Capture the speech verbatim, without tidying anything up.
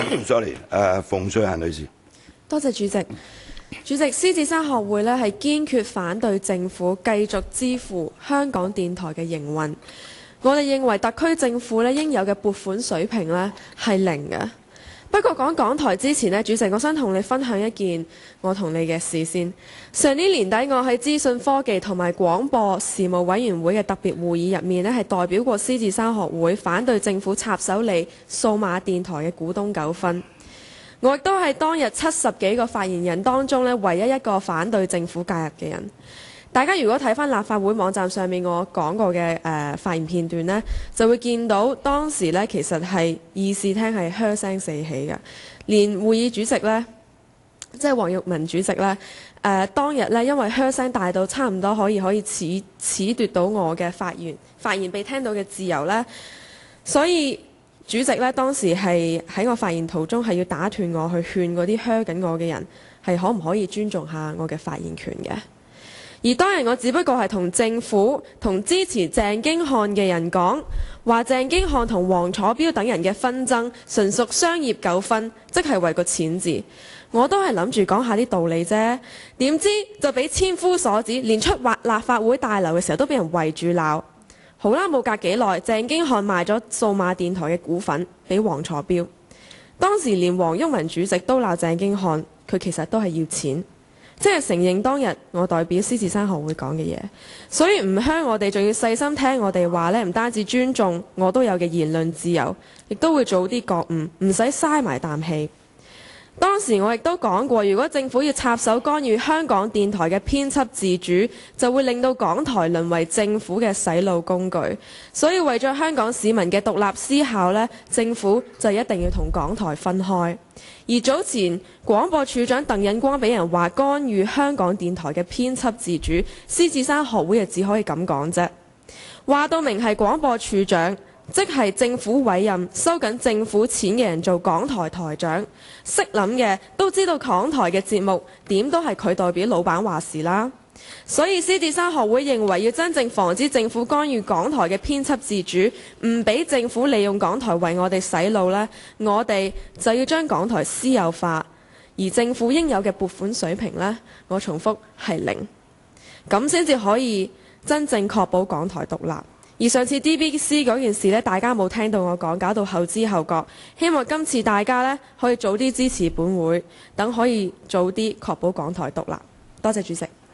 sorry， 誒、呃，馮穗嫻女士。 多謝主席。主席，獅子山學會呢係堅決反對政府繼續支付香港電台嘅營運。我哋認為特區政府呢應有嘅撥款水平呢係零嘅。不過講港台之前呢，主席，我想同你分享一件我同你嘅事先。上年年底，我喺資訊科技同埋廣播事務委員會嘅特別會議入面呢係代表過獅子山學會反對政府插手理數碼電台嘅股東糾紛。我亦都係當日七十幾個發言人當中呢唯一一個反對政府介入嘅人。大家如果睇返立法會網站上面我講過嘅誒、呃、發言片段呢，就會見到當時呢其實係議事廳係噓聲四起嘅，連會議主席呢，即係黃毓民主席呢，誒、呃、當日呢因為噓聲大到差唔多可以可以褫褫奪到我嘅發言發言被聽到嘅自由呢，所以主席呢當時係喺我發言途中係要打斷我去勸嗰啲噓緊我嘅人係可唔可以尊重下我嘅發言權嘅。而當日我只不過係同政府同支持鄭經翰嘅人講話，鄭經翰同黃楚標等人嘅紛爭純屬商業糾紛，即係為個錢字。我都係諗住講下啲道理啫，點知就俾千夫所指，連出立法會大樓嘅時候都俾人圍住鬧。好啦，冇隔幾耐，鄭經翰賣咗數碼電台嘅股份俾黃楚標。當時連黃毓民主席都鬧鄭經翰，佢其實都係要錢。即係承認當日我代表獅子山學會講嘅嘢，所以唔香我哋仲要細心聽我哋話呢，唔單止尊重我都有嘅言論自由，亦都會早啲覺悟，唔使嘥埋啖氣。當時我亦都講過，如果政府要插手干預香港電台嘅編輯自主，就會令到港台淪為政府嘅洗腦工具。所以為咗香港市民嘅獨立思考呢，政府就一定要同港台分開。而早前廣播處長鄧忍光俾人話干預香港電台嘅編輯自主，獅子山學會就只可以咁講啫。話到明係廣播處長，即係政府委任收緊政府錢嘅人做港台台長，識諗嘅都知道港台嘅節目點都係佢代表老闆話事啦。所以獅子山學會認為要真正防止政府干預港台嘅編輯自主，唔俾政府利用港台為我哋洗腦呢，我哋就要將港台私有化，而政府應有嘅撥款水平呢，我重複係零，咁先至可以真正確保港台獨立。而上次 D B C 嗰件事呢，大家冇聽到我講，搞到後知後覺。希望今次大家呢，可以早啲支持本會，等可以早啲確保港台獨立。多謝主席。